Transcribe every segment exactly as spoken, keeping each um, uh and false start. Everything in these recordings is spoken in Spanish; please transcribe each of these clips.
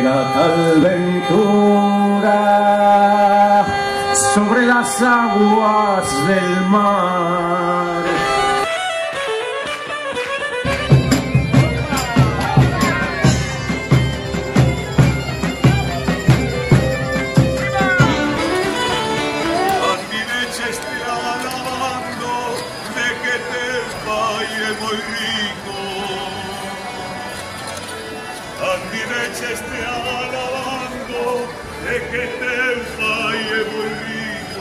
era tal ventura sobre las aguas del mar. Muy rico, Andi Neche esté alabando de que te falle muy rico.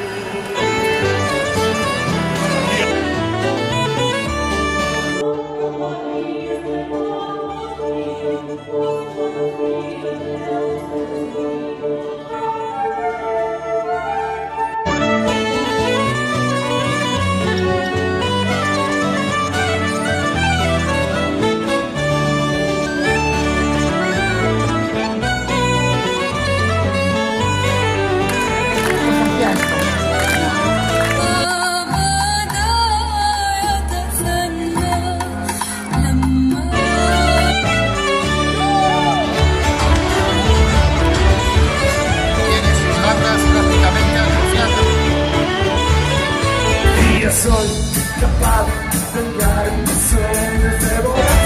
Soy capaz de enviar mis sueños de volar.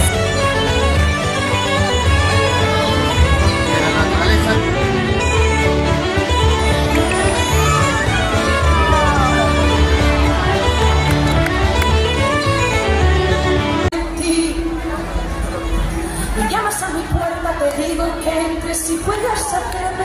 De la naturaleza. Me llamas a mi puerta, te digo que entres si puedes hacerme